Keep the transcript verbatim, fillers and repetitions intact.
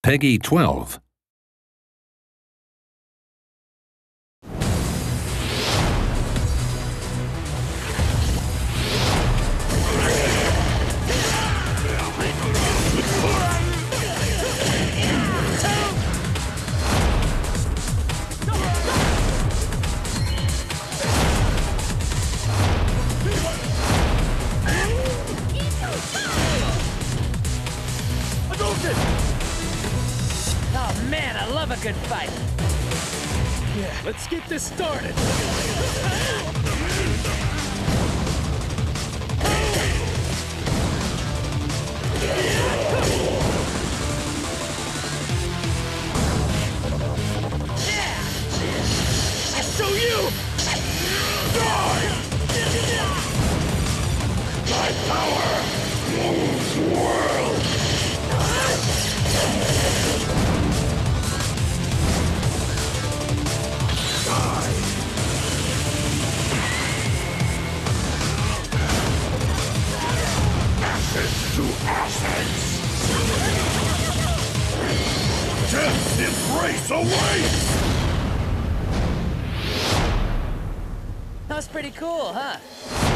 Peggy twelve. Oh man, I love a good fight. Yeah, let's get this started. I'll show you! My power moves the world. Ashes to ashes. Death's embrace awaits. That was pretty cool, huh?